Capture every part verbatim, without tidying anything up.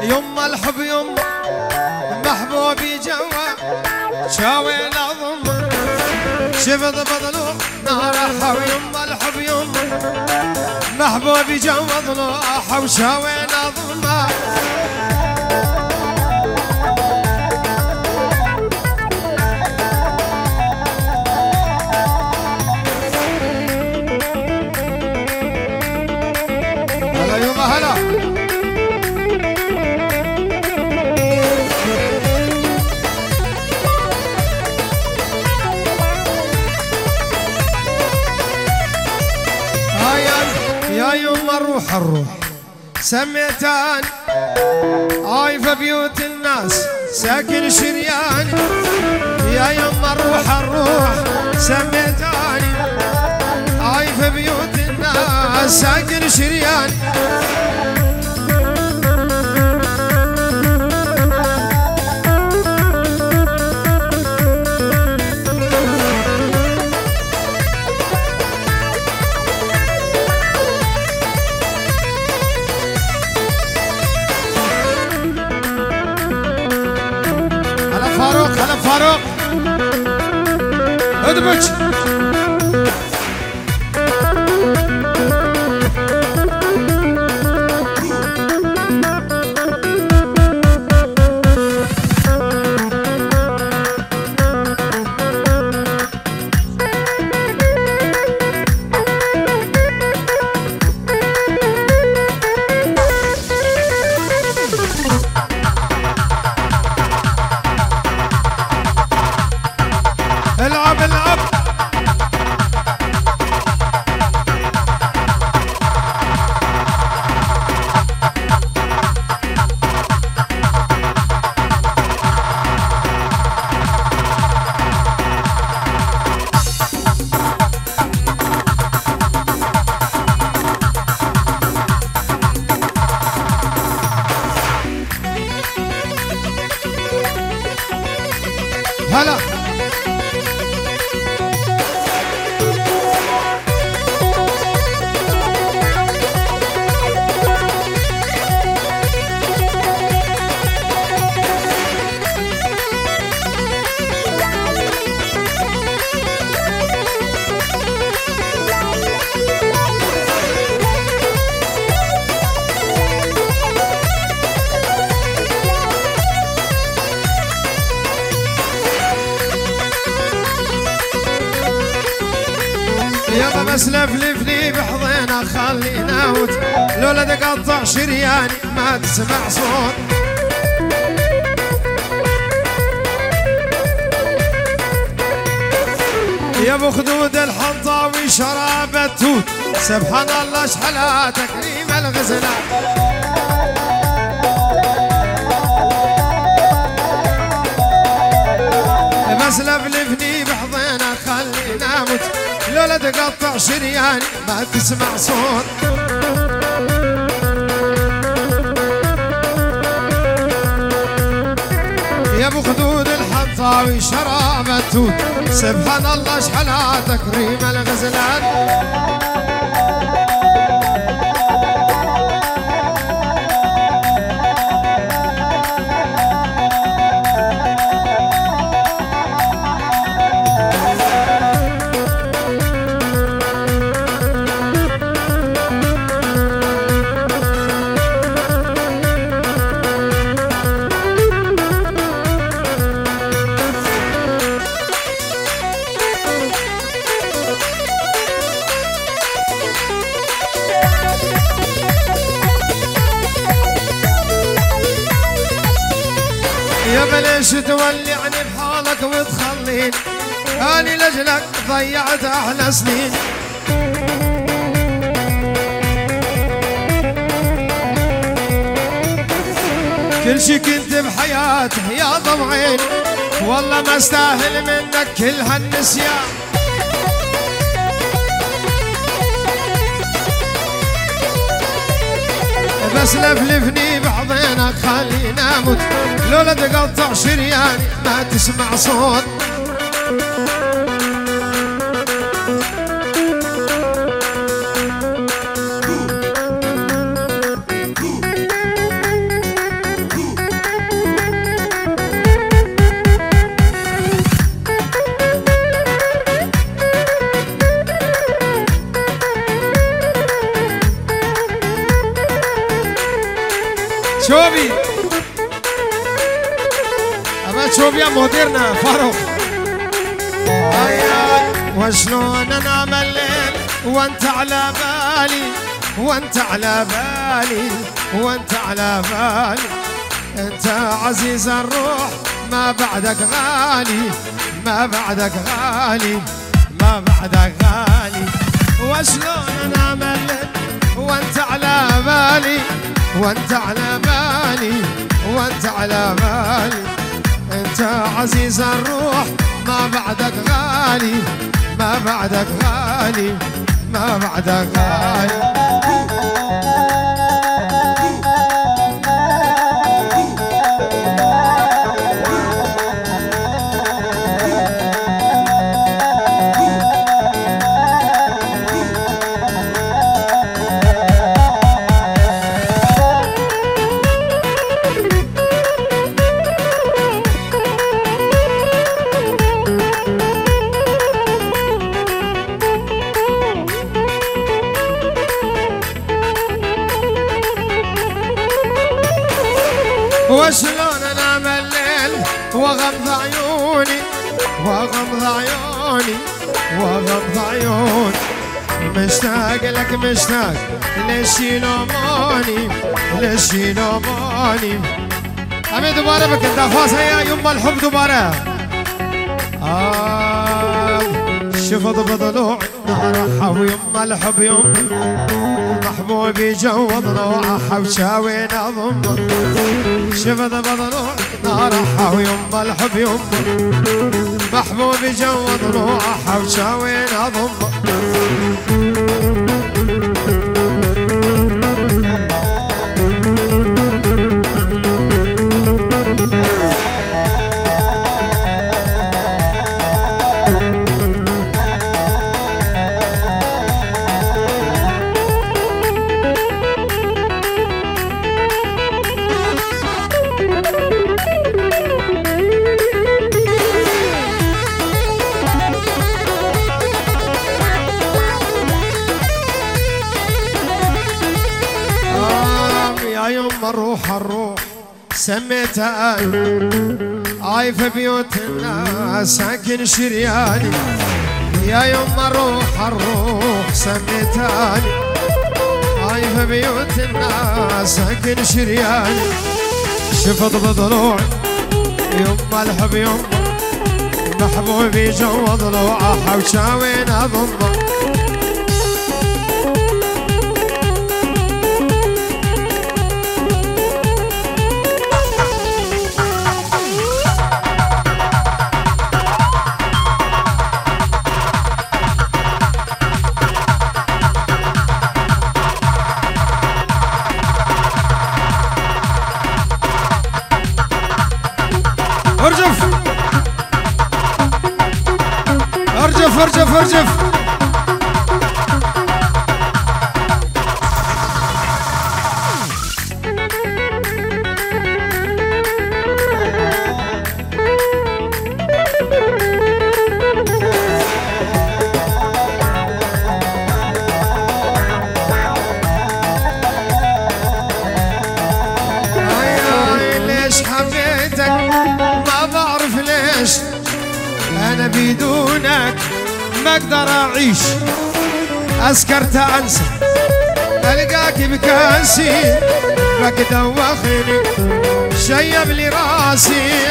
يما الحب يما محبوبي جوا شاوي نظم شفت بضلو نارحة ويما الحب يما محبوبي جوا ضلوحة وشاوي نظم هلا يما هلا يا يما الروح الروح سميتان عايفة بيوت الناس ساكن شريان يا يما الروح الروح سميتاني عايفة بيوت الناس ساكن شريان فاروق هلا فاروق ادبج العب العب هلا يابا بس لفلفني بحضينا خلينا اوت لولا تقطع شرياني ما تسمع صوت يا ابو خدود الحنطاوي شراب التوت سبحان الله اشحلها تكريم الغزلان بس لفلفني بحضينا خلينا اوت لولا تقطع شرياني ما تسمع صوت يا ابو خدود الحنطاوي شراب التوت سبحان الله اشحلها تكريم الغزلان يا بليش تولعني بحالك وتخليني اني لاجلك ضيعت احلى سنين كل شي كنت بحياتي يا ضمعين والله ما استاهل منك كل هالنسيان بس لفلفني بعضينك خلينا اموت لولا تقطع شرياني ما تسمع صوت شوبي أبا شوبي يا مديرنا فاروق. وشلون انام الليل وانت على بالي، وانت على بالي، وانت على بالي، انت عزيز الروح ما بعدك غالي، ما بعدك غالي، ما بعدك غالي. وشلون انام الليل وانت على بالي، وانت على بالي، وانت على بالي، انت عزيز الروح ما بعدك غالي، ما بعدك غالي، ما بعدك غالي. وشلون انام الليل واغمض عيوني، واغمض عيوني، واغمض عيوني، مشتاق لك مشتاق، ليش يلوموني، ليش يلوموني. أبي دوباره بك الدفاس يا يما الحب دوباره. آه شفت بضلوع نارحة ويما الحب يما، محبوبي جو ضلوعه حوشاوي نضمه. شفت بضلوع نارحة ويما الحب يما، محبوبي جو ضلوعه حوشاوي نضمه. الروح الروح سميتها آي في بيوت الناس ساكن شرياني. يا يما الروح الروح سميتها آي في بيوت الناس ساكن شرياني. شفت بضلوعي يما الحب يما، محبوبي جو ضلوعه حوشاوي نضمه. ارجف ارجف ارجف ارجف. أنا بدونك ما أقدر أعيش، أسكرت أنسى ألقاك بكاسي، بك دوخني شيب لي راسي.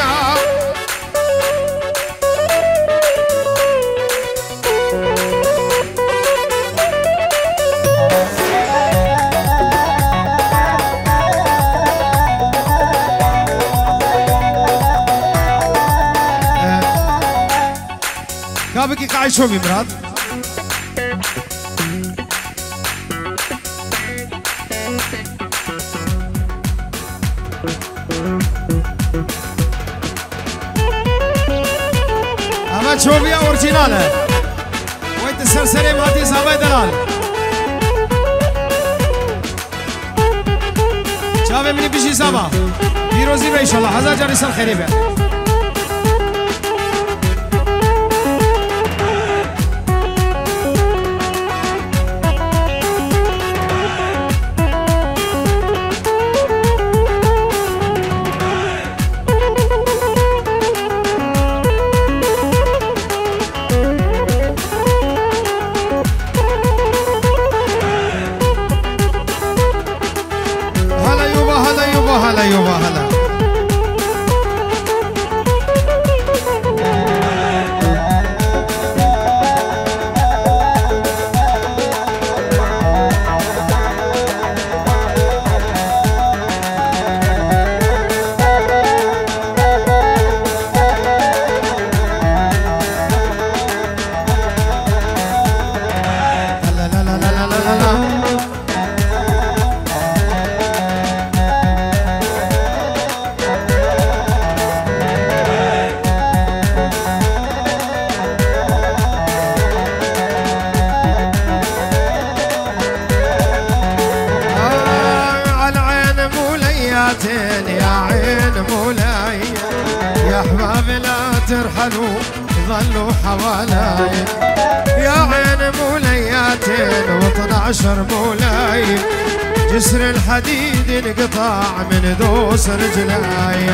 كابكي قاعد شو بمراد اما شوفيا اورجيناله ويت السرسري ماتي صابي دلال شافي مني بيجي صباح بيروزي ان شاء الله هذا جاري سال خيري بيه. نياتين يا عين مولاي، يا احباب لا ترحلوا ظلوا حوالاي، يا عين مولياتين واثنى عشر مولاي، جسر الحديد انقطع من دوس رجلاي.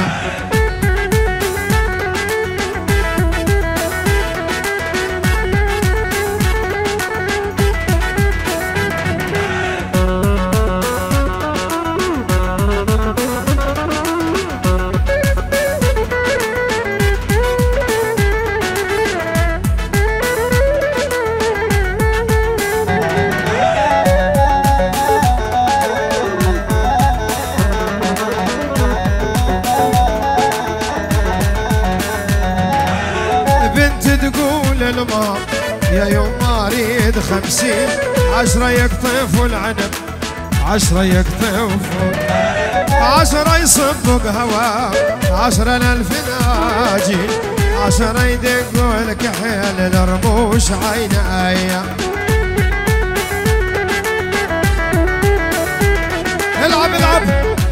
الماء يا يوم اريد خمسين، عشرة يقطف العنب، عشرة يقطف، عشرة يصب بهوا، عشرة للفناجين، عشرة يدقوا الكحيل الرموش عيناي. العب العب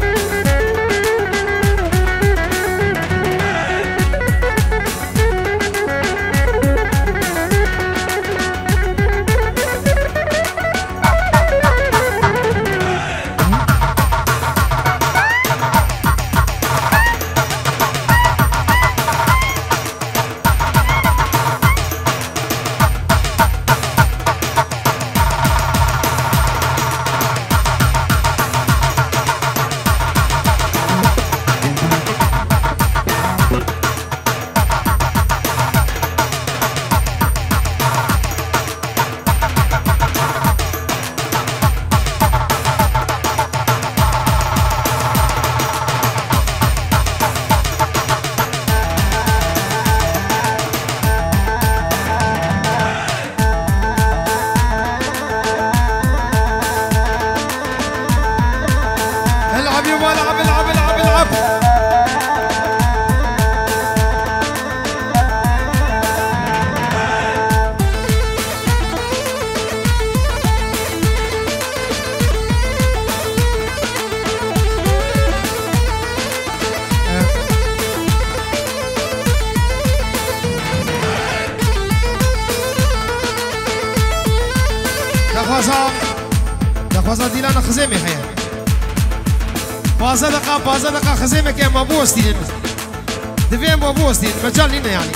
بازا دیلان خزیمه حیان بازا دقا بازا دقا خزیمه که ما بوستین دویم ما بوستین مجال لینه يعني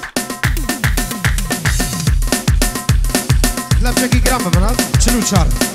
لا بشكل جرام بنات شنو شار